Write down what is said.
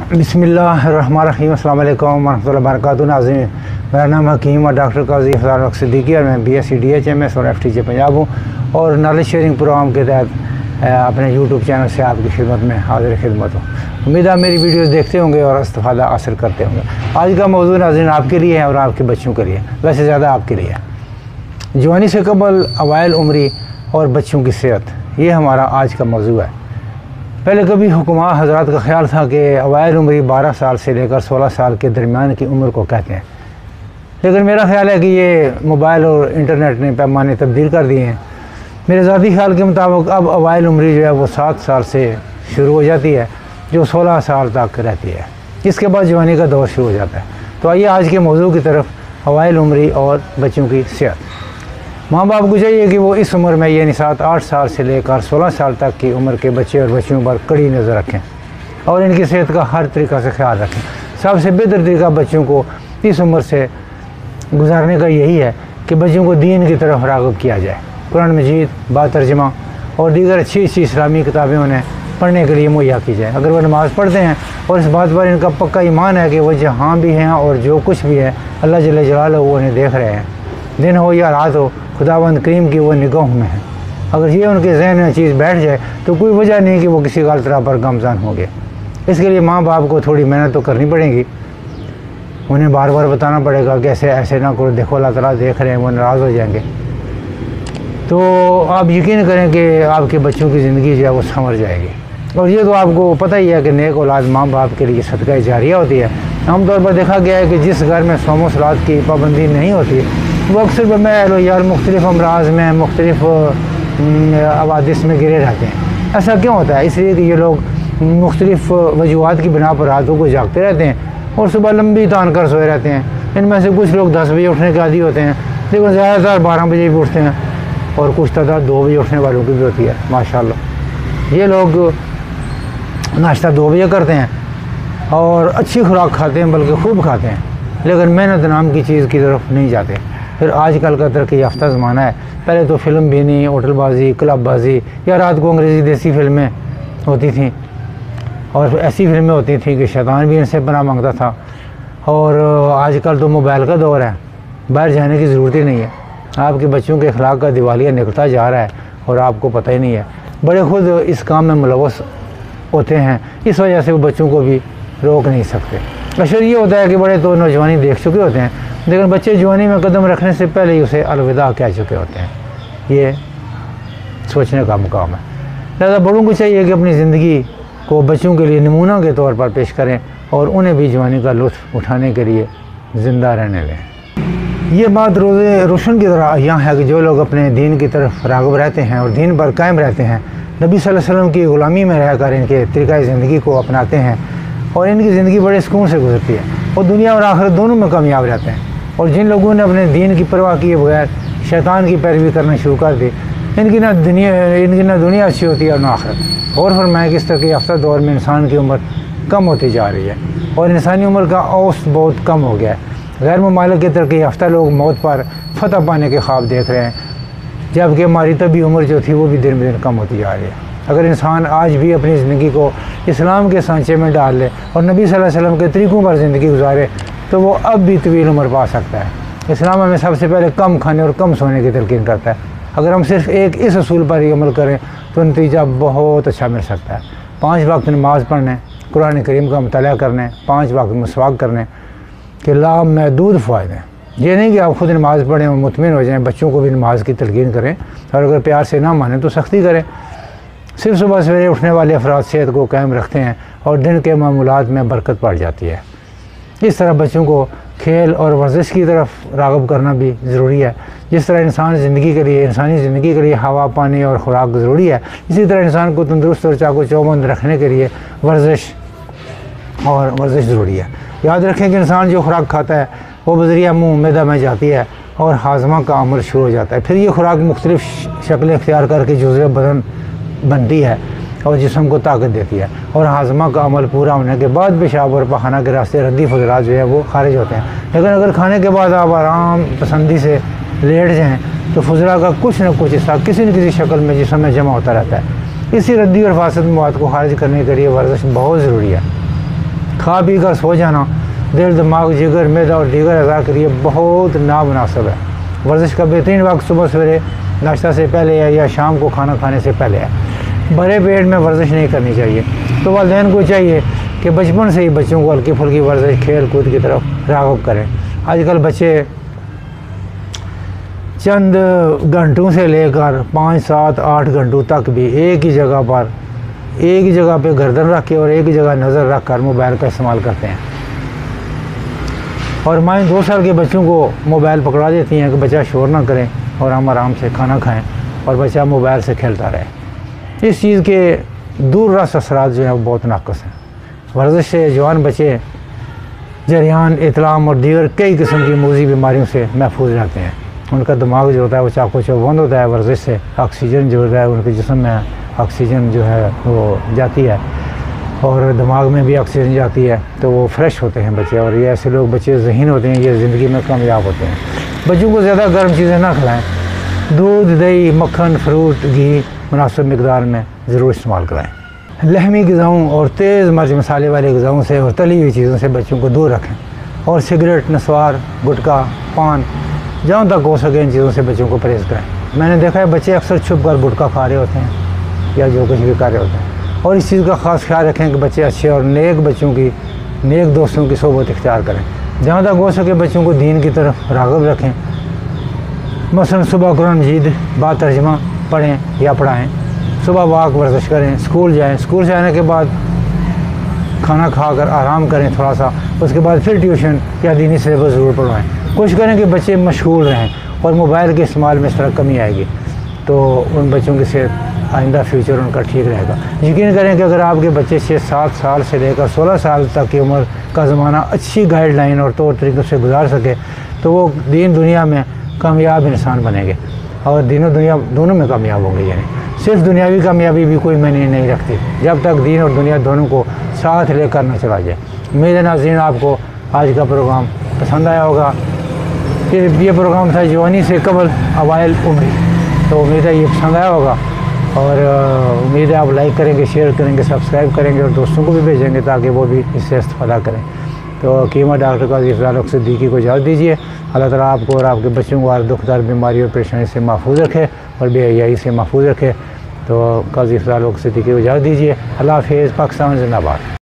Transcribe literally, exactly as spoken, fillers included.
बिस्मिल्लाहिर्रहमानिर्रहीम, अस्सलाम वालेकुम वरहमतुल्लाहि वबरकातुहू। नाज़रीन, मेरा नाम हकीम और डॉक्टर काजी फ़ज़ल सिद्दीकी और मैं B S C D H M S और एफ टी जे पंजाब हूँ और नॉलेज शेयरिंग प्रोग्राम के तहत अपने यूट्यूब चैनल से आपकी खिदमत में हाजिर खिदमत हूँ। उम्मीद है मेरी वीडियोस देखते होंगे और इस्तेफ़ादा हासिल करते होंगे। आज का मौजूद नाज़रीन आपके लिए है और आपके बच्चों के लिए, वैसे ज़्यादा आपके लिए। जवानी से कबल अवाइल उम्री और बच्चों की सेहत, ये हमारा आज का मौजू है। पहले कभी हुक्मा हज़रात का ख्याल था कि अवाइल उम्री बारह साल से लेकर सोलह साल के दरमियान की उम्र को कहते हैं, लेकिन मेरा ख्याल है कि ये मोबाइल और इंटरनेट ने पैमाने तब्दील कर दिए हैं। मेरे ज़ाती ख्याल के मुताबिक अब अवाइल उम्री जो है वो सात साल से शुरू हो जाती है, जो सोलह साल तक रहती है। इसके बाद जवानी का दौर शुरू हो जाता है। तो आइए आज के मौजू की तरफ, अवाइल उम्री और बच्चों की सेहत। माँ बाप को चाहिए कि वो इस उम्र में यानी सात आठ साल से लेकर सोलह साल तक की उम्र के बच्चे और बच्चियों पर कड़ी नज़र रखें और इनकी सेहत का हर तरीक़ा से ख्याल रखें। सबसे बेहतर तरीका बच्चों को इस उम्र से गुजारने का यही है कि बच्चों को दीन की तरफ राग़िब किया जाए। कुरान मजीद, बातर्जमा और दीगर अच्छी अच्छी इस्लामी किताबें उन्हें पढ़ने के लिए मुहैया की जाए। अगर वह नमाज़ पढ़ते हैं और इस बात पर इनका पक्का ईमान है कि वह जहाँ भी हैं और जो कुछ भी है अल्लाह जल्ल जलालहू उन्हें देख रहे हैं, दिन हो या रात हो, खुदावंद करीम की वो निगाह में है। अगर ये उनके जहन में चीज़ बैठ जाए तो कोई वजह नहीं कि वो किसी गलत राह पर गमज़ान होंगे। इसके लिए माँ बाप को थोड़ी मेहनत तो करनी पड़ेगी। उन्हें बार बार बताना पड़ेगा कि ऐसे ऐसे ना करो, देखो अल्लाह ताला देख रहे हैं, वो नाराज़ हो जाएंगे। तो आप यकीन करें कि आपके बच्चों की ज़िंदगी जो है वो संवर जाएगी। और ये तो आपको पता ही है कि नेक औलाद माँ बाप के लिए सदका जारिया होती है। आमतौर पर देखा गया है कि जिस घर में सौम सलात की पाबंदी नहीं होती वो अक्सर बमैल यार मुख्तलिफ अमराज में, मुख्तलिफ अवादिस में गिरे रहते हैं। ऐसा क्यों होता है? इसलिए कि ये लोग मुख्तलिफ वजूहात की बिना पर रातों को जागते रहते हैं और सुबह लंबी तान कर सोए रहते हैं। इनमें से कुछ लोग दस बजे उठने के आदी होते हैं, लेकिन ज़्यादातर बारह बजे भी उठते हैं और कुछ तादाद दो बजे उठने वालों की भी होती है। माशाअल्लाह, ये लोग नाश्ता दो बजे करते हैं और अच्छी खुराक खाते हैं, बल्कि खूब खाते हैं, लेकिन मेहनत नाम की चीज़ की तरफ नहीं जाते। फिर आजकल का तरक्की याफ्ता ज़माना है। पहले तो फिल्म भी नहीं, होटलबाजी, क्लबबाजी या रात को अंग्रेज़ी देसी फिल्में होती थीं और ऐसी फिल्में होती थीं कि शैतान भी इनसे पनाह मांगता था। और आजकल तो मोबाइल का दौर है, बाहर जाने की ज़रूरत ही नहीं है। आपके बच्चों के अखलाक का दिवालिया निकलता जा रहा है और आपको पता ही नहीं है। बड़े खुद इस काम में मुलव्वस होते हैं, इस वजह से वो बच्चों को भी रोक नहीं सकते। अक्सर ये होता है कि बड़े तो नौजवानी देख चुके होते हैं, लेकिन बच्चे जवानी में कदम रखने से पहले ही उसे अलविदा कह चुके होते हैं। ये सोचने का मुकाम है। लिहाजा बड़ों को चाहिए कि अपनी ज़िंदगी को बच्चों के लिए नमूना के तौर पर पेश करें और उन्हें भी जवानी का लुत्फ़ उठाने के लिए ज़िंदा रहने दें। ये बात रोज़े रोशन की तरह यहाँ है कि जो लोग अपने दीन की तरफ राग़िब रहते हैं और दीन पर कायम रहते हैं, नबी सल्लल्लाहु अलैहि वसल्लम की ग़ुलामी में रहकर इनके तरीक़ा ज़िंदगी को अपनाते हैं और इनकी ज़िंदगी बड़े सुकून से गुजरती है और दुनिया और आखिरत दोनों में कामयाब रहते हैं। और जिन लोगों ने अपने दीन की परवाह किए बगैर शैतान की पैरवी करना शुरू कर दी, इनकी ना दुनिया इनकी ना दुनिया अच्छी होती है और ना आखिरत। और फरमाया कि इस तरह के याफ्ता दौर में इंसान की उम्र कम होती जा रही है और इंसानी उम्र का औस बहुत कम हो गया है। गैर ममालिक के तरक्की याफ्ता लोग मौत पर फतह पाने के ख्वाब देख रहे हैं, जबकि हमारी तभी उम्र जो थी वो भी दिन ब दिन कम होती जा रही है। अगर इंसान आज भी अपनी ज़िंदगी को इस्लाम के सांचे में डाल ले और नबी सल्लल्लाहु अलैहि वसल्लम के तरीक़ों पर ज़िंदगी गुजारे तो वो अब भी तवील उम्र पा सकता है। इस्लाम हमें सबसे पहले कम खाने और कम सोने की तलकीन करता है। अगर हम सिर्फ एक इस असूल पर ही अमल करें तो नतीजा बहुत अच्छा मिल सकता है। पाँच वक्त नमाज़ पढ़ने, कुरान करीम का मुताला करने, पाँच वक्त मसवाक करने के लाभ महदूद फ़ायदे हैं। ये नहीं कि आप खुद नमाज़ पढ़ें और मुतमिन हो जाएँ, बच्चों को भी नमाज की तलकीन करें और अगर प्यार से ना माने तो सख्ती करें। सिर्फ सुबह सवेरे उठने वाले अफराद सेहत को कायम रखते हैं और दिन के मामूलात में बरकत पड़ जाती है। इस तरह बच्चों को खेल और वर्जिश की तरफ राग़िब करना भी ज़रूरी है। जिस तरह इंसान ज़िंदगी के लिए इंसानी ज़िंदगी के लिए हवा, पानी और खुराक ज़रूरी है, इसी तरह इंसान को तंदुरुस्त और चाको चौबंद रखने के लिए वर्जिश और वर्जिश ज़रूरी है। याद रखें कि इंसान जो खुराक खाता है वो बज़रिया मुँह मैदा में जाती है और हाजमा का अमल शुरू हो जाता है। फिर ये खुराक मुख्तलिफ़ शक्लें इख्तियार करके जुज़े बदन बनती है और जिस्म को ताकत देती है और हाजमा का अमल पूरा होने के बाद पेशाब और पखाना के रास्ते रद्दी फजरात जो है वो खारिज होते हैं। लेकिन अगर खाने के बाद आप आराम पसंदी से लेट जाएँ तो फजरा का कुछ न कुछ हिस्सा किसी न किसी शक्ल में जिस्म में जमा होता रहता है। इसी रद्दी और फासद मवाद को खारिज करने के लिए वर्जिश बहुत ज़रूरी है। खा पी कर सो जाना दिल दिमाग जिगर मैदा और दीगर अज़ा के लिए बहुत नामुनासिब है। वर्जिश का बेहतरीन वक्त सुबह सवेरे नाश्ता से पहले है या शाम को खाना खाने से पहले है। भरे पेट में वर्जिश नहीं करनी चाहिए। तो वालिदैन को चाहिए कि बचपन से ही बच्चों को हल्की फुल्की वर्जिश खेल कूद की तरफ राग़िब करें। आजकल बच्चे चंद घंटों से लेकर पाँच सात आठ घंटों तक भी एक ही जगह पर एक ही जगह पे गर्दन रख के और एक ही जगह नज़र रख कर मोबाइल का इस्तेमाल करते हैं। और माएँ दो साल के बच्चों को मोबाइल पकड़ा देती हैं कि बच्चा शोर ना करें और हम आराम से खाना खाएं और बच्चा मोबाइल से खेलता रहे। इस चीज़ के दूर रस असरात जो हैं वो बहुत नाक़स हैं। वर्जिश से जवान बच्चे जरियान, इतलाम और दीगर कई किस्म की मूजी बीमारियों से महफूज रहते हैं। उनका दिमाग जो होता है वो चाको चौबंद होता है। वर्जिश से ऑक्सीजन जो होता है उनके जिस्म में ऑक्सीजन जो है वो जाती है और दिमाग में भी ऑक्सीजन जाती है, तो वो फ्रेश होते हैं बच्चे। और ये ऐसे लोग बच्चे ज़हीन होते हैं, ये ज़िंदगी में कामयाब होते हैं। बच्चों को ज़्यादा गर्म चीज़ें ना खिलाएं। दूध, दही, मक्खन, फ्रूट, घी मुनासिब मिकदार में ज़रूर इस्तेमाल कराएँ। लहमी ग़िज़ाओं और तेज़ मर्च मसाले वाले ग़िज़ाओं से और तली हुई चीज़ों से बच्चों को दूर रखें। और सिगरेट, नस्वार, गुटखा, पान, जहाँ तक हो सके इन चीज़ों से बच्चों को परहेज़ करें। मैंने देखा है बच्चे अक्सर छुप कर गुटखा खा रहे होते हैं या जो कुछ भी कर रहे होते हैं। और इस चीज़ का ख़ास ख्याल रखें कि बच्चे अच्छे और नेक बच्चों की नेक दोस्तों की सोबत इख्तियार करें। जहाँ तक हो सके बच्चों को दीन की तरफ राग़िब रखें। मसलन सुबह कुरान मजीद बाद तर्जुमा पढ़ें या पढ़ाएँ, सुबह वाक वर्जिश करें, स्कूल जाएँ, स्कूल से आने के बाद खाना खाकर आराम करें थोड़ा सा, उसके बाद फिर ट्यूशन या दीनी सिलेबस ज़रूर पढ़वाएँ। कोशिश करें कि बच्चे मशगूल रहें और मोबाइल के इस्तेमाल में इस तरह कमी आएगी तो उन बच्चों की सेहत आइंदा फ्यूचर उनका ठीक रहेगा। यकीन करें कि अगर आपके बच्चे छः सात साल से लेकर सोलह साल तक की उम्र का ज़माना अच्छी गाइडलाइन और तौर तरीक़ों से गुजार सके तो वो दीन दुनिया में कामयाब इंसान बनेंगे और दीनों दुनिया दोनों में कामयाब होंगे। यानी सिर्फ दुनियावी कामयाबी भी कोई मायने नहीं रखती जब तक दीन और दुनिया दोनों को साथ लेकर ना चला जाए। उम्मीद है नाज़रीन आपको आज का प्रोग्राम पसंद आया होगा। फिर ये प्रोग्राम था जवानी से कबल अवाइल उम्र, तो उम्मीद है ये पसंद आया होगा और उम्मीद है आप लाइक करेंगे, शेयर करेंगे, सब्सक्राइब करेंगे और दोस्तों को भी भेजेंगे ताकि वो भी इससे इस्तेफादा करें। तो कीमत डॉक्टर काजी इफ़ज़ाल हक सिद्दीकी को इजाज़त दीजिए। अल्लाह ताला आपको और आपके बच्चों को हर दुखदार बीमारी और परेशानी से महफूज रखे और बेहयाई से महफूज रखे। तो काजी इफ़ज़ाल हक सिद्दीकी को इजाज़त दीजिए। अल्लाह हाफ़िज़। पाकिस्तान ज़िंदाबाद।